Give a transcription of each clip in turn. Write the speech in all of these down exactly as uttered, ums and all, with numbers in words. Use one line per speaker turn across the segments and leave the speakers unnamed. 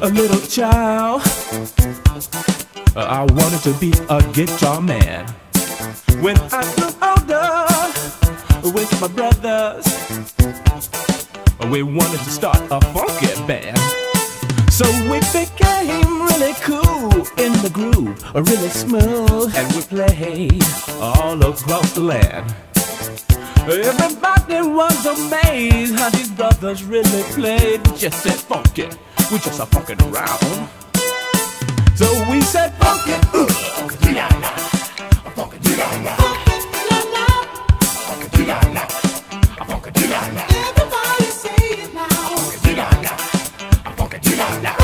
a little child, I wanted to be a guitar man. When I grew older, with my brothers, we wanted to start a funky band. So we became really cool in the groove, really smooth, and we played all across the land. Everybody was amazed how these brothers really played. We just said funky, we just a funkin' around. So we said funky, uh, funky la la, funky la la, funky la la, funky la la.
Everybody say it now.
Funky la la, funky la la,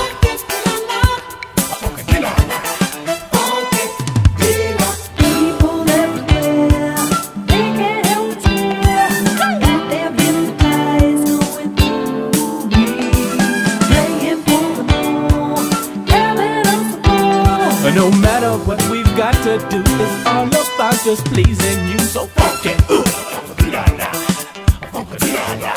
funky la la.
People everywhere, they can't help but cheer. Got their hypnotized going through me. Playing for the moon, telling us the ball.
No matter what we've got to do, it's all about just pleasing you. So funky, uh, funky la la, funky la la,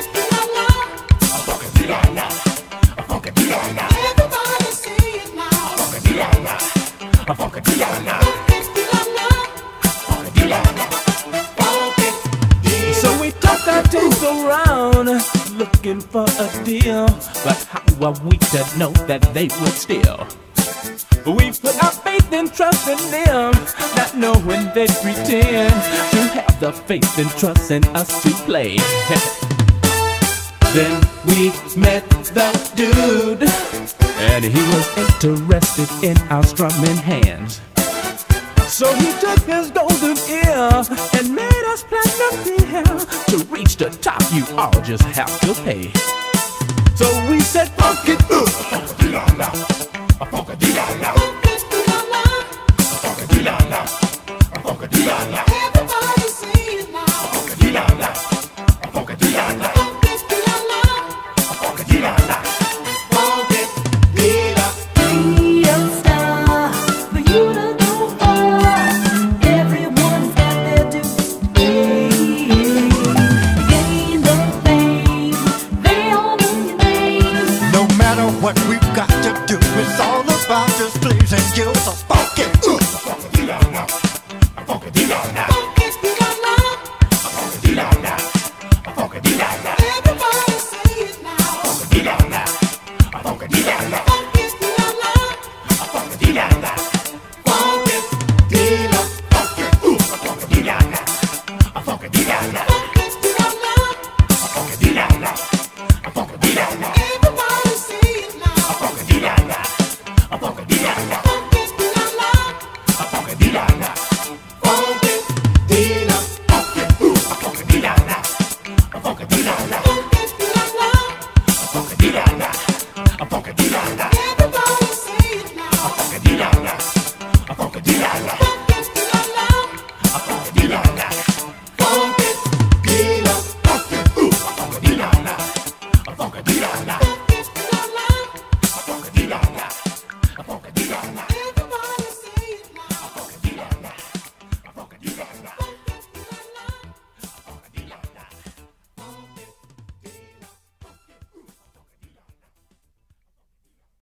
funky la la, funky la la.
Everybody say it now.
Funky la la, funky la la, funky la la, funky. So we took our teams around looking for a deal, but how are we to know that they would steal? We put our faith and trust in them, not knowing they'd pretend to have the faith and trust in us to play. Then we met the dude, and he was interested in our strumming hands. So he took his golden ear and made us platinum deal. To reach the top, you all just have to pay. So we said, funky, uh, funky la la.